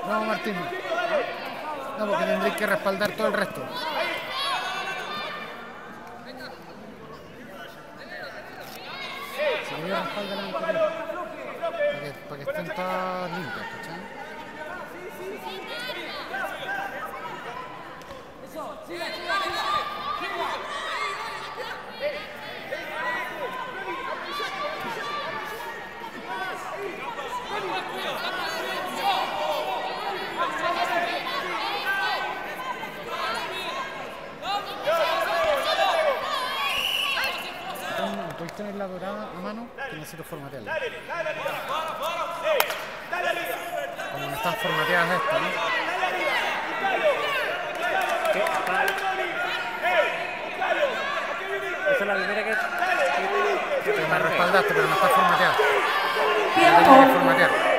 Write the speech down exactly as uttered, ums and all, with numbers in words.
No, Martín. No, porque tendréis que respaldar todo el resto. Si yo respaldo la anterior. Para que, para que estén todas limpias, ¿cachai? ¿Podéis tener la dorada a mano? Que necesito formatearla. Como no están formateadas estas, ¿no? ¿Qué? Esa es la primera que... Que me respaldaste, pero no está formateada. La tengo que formatear.